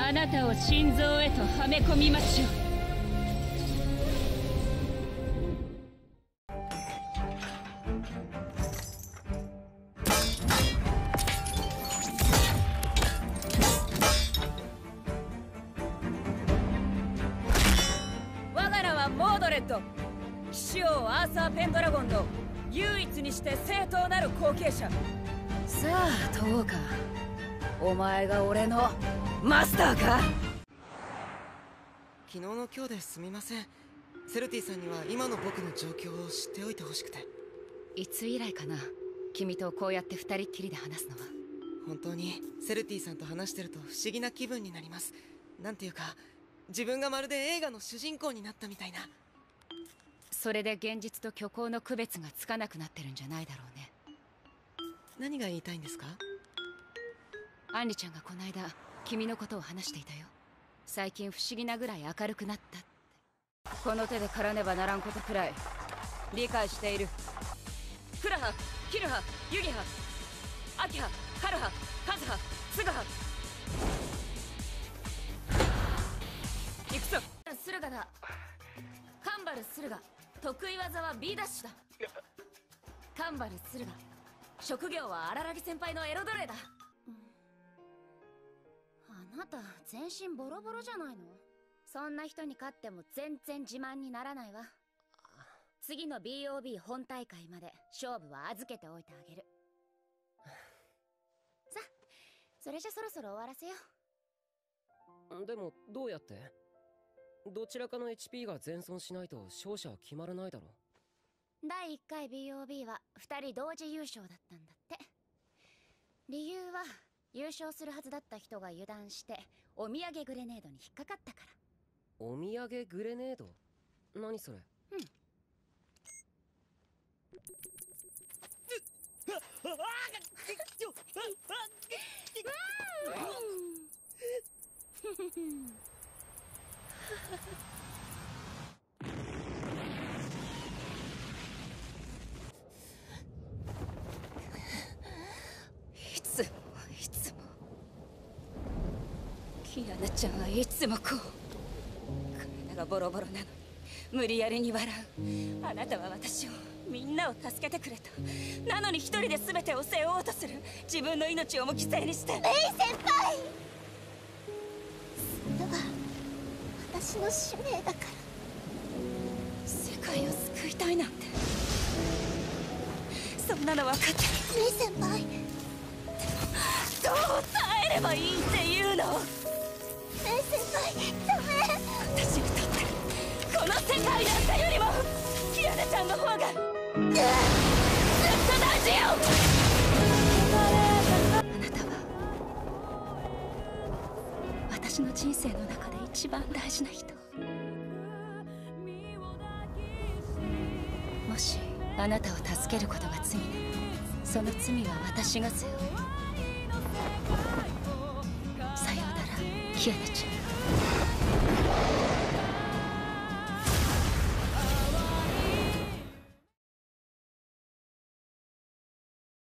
あなたを心臓へとはめ込みましょう。 我が名はモードレッド、騎士王アーサー・ペンドラゴンの唯一にして正当なる後継者。さあ問おうか、お前が俺のマスターか。 昨日の今日ですみません。セルティさんには今の僕の状況を知っておいてほしくて。 いつ以来かな、君とこうやって二人っきりで話すのは。 本当にセルティさんと話してると不思議な気分になります。なんていうか、自分がまるで映画の主人公になったみたいな。 それで現実と虚構の区別がつかなくなってるんじゃないだろうね。 何が言いたいんですか？ アンリちゃんがこの間君のことを話していたよ。最近不思議なぐらい明るくなったって。この手で狩らねばならんことくらい理解している。クラハ、キルハ、ユギハ、アキハ、カルハ、カズハ、スガハ。行くぞ。スルガだ。カンバルスルガ、得意技は B ダッシュだ。カンバルスルガ、職業は荒木先輩のエロ奴隷だ。 あなた全身ボロボロじゃないの？そんな人に勝っても全然自慢にならないわ。次の BOB 本大会まで勝負は預けておいてあげる。さあ、それじゃそろそろ終わらせよう。 でもどうやって？どちらかの HP が全損しないと勝者は決まらないだろ。 第1回 BOB は2人同時優勝だったんだって。理由は優勝するはずだった人が油断してお土産グレネードに引っかかったから。 お土産グレネード？何それ？ うん。 いつもキアナちゃんはいつもこう体がボロボロなのに無理やりに笑う。あなたは私を、みんなを助けてくれた。なのに一人で全てを背負おうとする。自分の命をも犠牲にして。 レイ先輩、それは私の使命だから。 世界を救いたいなんて、そんなの分かってる。 レイ先輩、 どう耐えればいいっていうの？ レイ先輩、ダメ。 私にとってこの世界なんかよりもキアナちゃんの方がずっと大事よ。あなたは私の人生の中で一番大事な人。もしあなたを助けることが罪なら、その罪は私が背負う。さようなら、キアナちゃん。